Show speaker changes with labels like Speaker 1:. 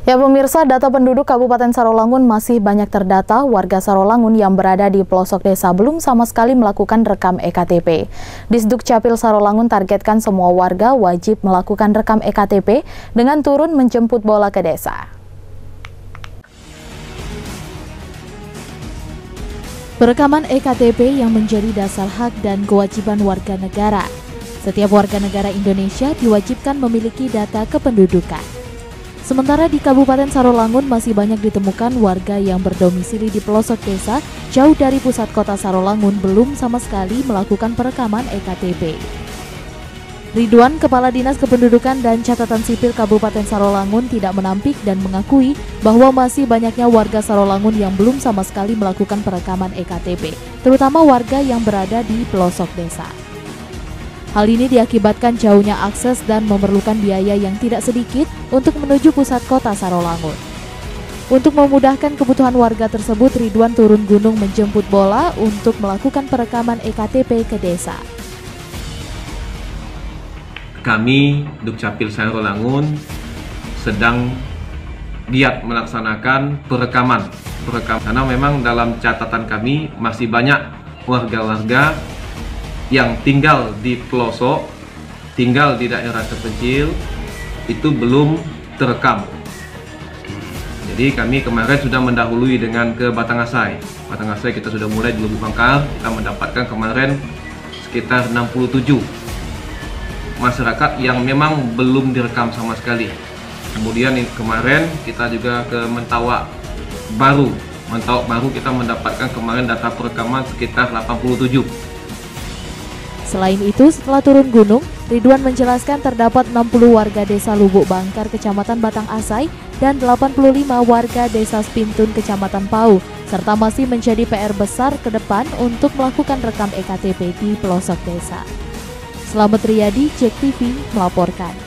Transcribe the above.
Speaker 1: Ya pemirsa, data penduduk Kabupaten Sarolangun masih banyak terdata. Warga Sarolangun yang berada di pelosok desa belum sama sekali melakukan rekam EKTP. Disduk Capil Sarolangun targetkan semua warga wajib melakukan rekam EKTP dengan turun menjemput bola ke desa. Perekaman EKTP yang menjadi dasar hak dan kewajiban warga negara. Setiap warga negara Indonesia diwajibkan memiliki data kependudukan. Sementara di Kabupaten Sarolangun masih banyak ditemukan warga yang berdomisili di pelosok desa jauh dari pusat kota Sarolangun belum sama sekali melakukan perekaman EKTP. Ridwan, Kepala Dinas Kependudukan dan Catatan Sipil Kabupaten Sarolangun tidak menampik dan mengakui bahwa masih banyaknya warga Sarolangun yang belum sama sekali melakukan perekaman EKTP, terutama warga yang berada di pelosok desa. Hal ini diakibatkan jauhnya akses dan memerlukan biaya yang tidak sedikit untuk menuju pusat kota Sarolangun. Untuk memudahkan kebutuhan warga tersebut, Ridwan turun gunung menjemput bola untuk melakukan perekaman EKTP ke desa.
Speaker 2: Kami, Dukcapil Sarolangun, sedang giat melaksanakan perekaman. Karena memang dalam catatan kami masih banyak warga-warga yang tinggal di pelosok, tinggal di daerah terpencil, itu belum terekam. Jadi kami kemarin sudah mendahului dengan ke Batangasai. Batangasai kita sudah mulai di Lubuk Bangkal, kita mendapatkan kemarin sekitar 67 masyarakat yang memang belum direkam sama sekali. Kemudian kemarin kita juga ke Mentawak Baru kita mendapatkan kemarin data perekaman sekitar 87.
Speaker 1: Selain itu, setelah turun gunung, Ridwan menjelaskan terdapat 60 warga desa Lubuk Bangkar, Kecamatan Batangasai, dan 85 warga desa Spintun, Kecamatan Pau, serta masih menjadi PR besar ke depan untuk melakukan rekam EKTP di pelosok desa. Selamat Riyadi, JEK TV melaporkan.